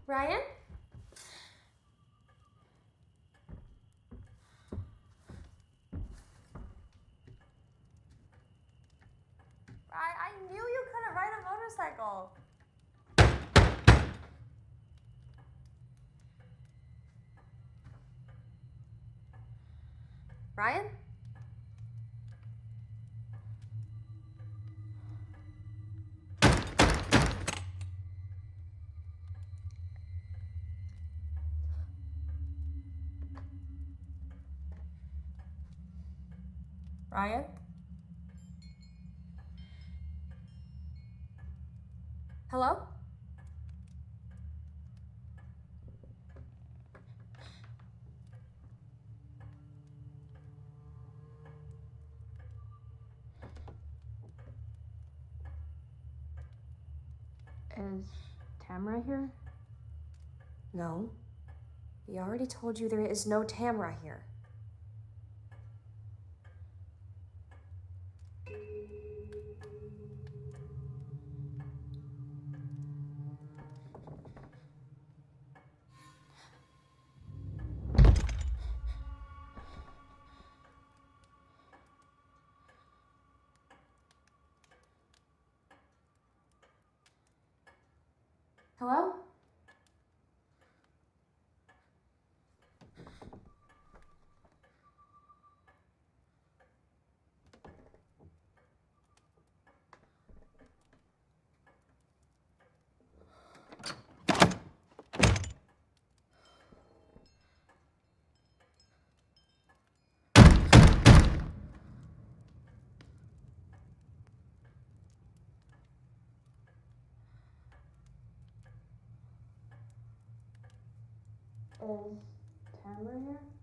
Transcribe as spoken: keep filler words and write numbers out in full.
Ryan? I, I knew you couldn't ride a motorcycle. Ryan? Ryan? Hello? Is Tamara here? No. We already told you there is no Tamara here. Hello? Is Tamara here?